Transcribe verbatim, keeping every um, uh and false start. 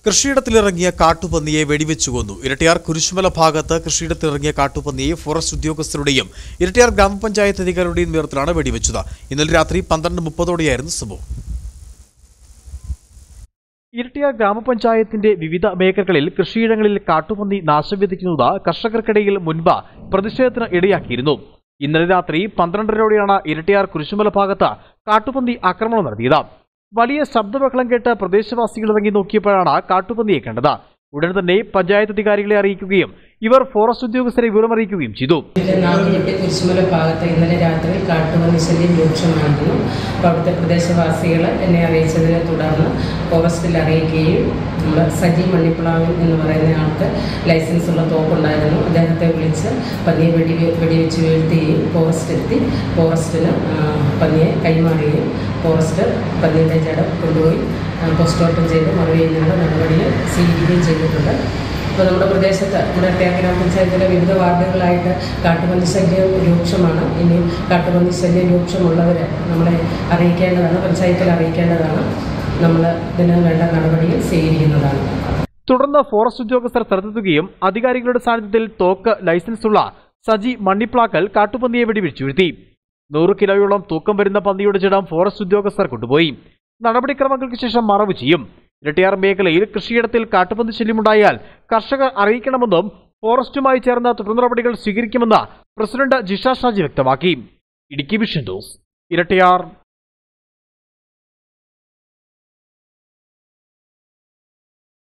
കൃഷിയിടത്തിലിറങ്ങിയ കാട്ടുപന്നിയെ വെടിവെച്ചു കൊന്നു. ഇരട്ടിയാർ കുരിശുമല ഭാഗത്ത് കൃഷിയിടത്തിലിറങ്ങിയ കാട്ടുപന്നിയെ ഫോറസ്റ്റ് ഉദ്യോഗസ്ഥരുടെയും ഇരട്ടിയാർ ഗ്രാമപഞ്ചായത്ത് അധികാരികളുടെയും നേതൃത്വത്തിലാണ് വെടിവെച്ചത്. ഇന്നലെ രാത്രി പന്ത്രണ്ട് മുപ്പതോടെയായിരുന്നു സംഭവം. ഇരട്ടിയാർ ഗ്രാമപഞ്ചായത്തിന്റെ വിവിധ മേഖലകളിൽ കൃഷിയിടങ്ങളിൽ കാട്ടുപന്നി നാശം വിതയ്ക്കുന്നത് കർഷകർക്കിടയിൽ മുൻപ് പ്രതിഷേധത്തിന് ഇടയാക്കിയിരുന്നു. ഇന്നലെ രാത്രി പന്ത്രണ്ടരയോടെയാണ് ഇരട്ടിയാർ കുരിശുമല ഭാഗത്ത് കാട്ടുപന്നി ആക്രമണം നടത്തിയത്. വലിയ ശബ്ദബഹളം കേട്ട് പ്രദേശവാസികൾ ഇറങ്ങി നോക്കിയപ്പോഴാണ് കാട്ടുപന്നിയെ കണ്ടത്. ഉടൻ തന്നെ പഞ്ചായത്ത് അധികാരികളെ അറിയിക്കുകയും ഇവർ ഫോറസ്റ്റ് ഉദ്യോഗസ്ഥരെ വിവരം അറിയിക്കുകയും ചെയ്തു. കുരിശുമല ഭാഗത്ത് ഇന്നലെ രാത്രി കാട്ടുപന്നി ശല്യം രൂക്ഷമായിരുന്നു. അവിടുത്തെ പ്രദേശവാസികൾ എന്നെ അറിയിച്ചതിനെ തുടർന്ന് ഫോറസ്റ്റിൽ അറിയിക്കുകയും നമ്മൾ സജി മണ്ണിപ്ലാവൻ എന്ന് പറയുന്ന ആൾക്ക് ലൈസൻസ് ഉള്ള തോക്കുണ്ടായിരുന്നു. അദ്ദേഹത്തെ വിളിച്ച് പന്നിയെ വെടി വെടിവെച്ച് വീഴ്ത്തുകയും ഫോറസ്റ്റ് എത്തി ഫോറസ്റ്റിന് പന്നിയെ കൈമാറുകയും ഫോറസ്റ്റ് പന്നിയുടെ ജഡ കൊണ്ടുപോയി പോസ്റ്റ്മോർട്ടം ചെയ്ത് മറവ് ചെയ്യുന്നതിനുള്ള നടപടികൾ സ്വീകരിക്കുകയും ചെയ്തിട്ടുണ്ട്. ഇപ്പോൾ നമ്മുടെ പ്രദേശത്ത് നമ്മുടെ ഇരട്ടിയാർ ഗ്രാമപഞ്ചായത്തിലെ വിവിധ വാർഡുകളായിട്ട് കാട്ടുപന്നി ശല്യം രൂക്ഷമാണ്. ഇനി കാട്ടുപന്നി ശല്യം രൂക്ഷമുള്ളവർ നമ്മളെ അറിയിക്കേണ്ടതാണ്, പഞ്ചായത്തിൽ അറിയിക്കേണ്ടതാണ്. നമ്മൾ ഇതിന് വേണ്ട നടപടികൾ സ്വീകരിക്കുന്നതാണ്. തുടർന്ന് ഫോറസ്റ്റ് ഉദ്യോഗസ്ഥർ സ്ഥലത്തെത്തുകയും അധികാരികളുടെ സാന്നിധ്യത്തിൽ തോക്ക് ലൈസൻസുള്ള സജി മണ്ണിപ്ലാക്കൽ കാട്ടുപന്നിയെ വെടിവെച്ചു വീഴ്ത്തി. നൂറ് കിലോയോളം തൂക്കം വരുന്ന പന്നിയുടെ ജഡം ഫോറസ്റ്റ് ഉദ്യോഗസ്ഥർ കൊണ്ടുപോയി. നടപടിക്രമങ്ങൾക്ക് ശേഷം മറവ് ചെയ്യും. ഇരട്ടിയാർ മേഖലയിൽ കൃഷിയിടത്തിൽ കാട്ടുപന്നി ശല്യമുണ്ടായാൽ കർഷകർ അറിയിക്കണമെന്നും ഫോറസ്റ്റുമായി ചേർന്ന് തുടർ നടപടികൾ സ്വീകരിക്കുമെന്ന് പ്രസിഡന്റ് ജിഷ ഷാജി വ്യക്തമാക്കി. Idukki vision news, Erattayar.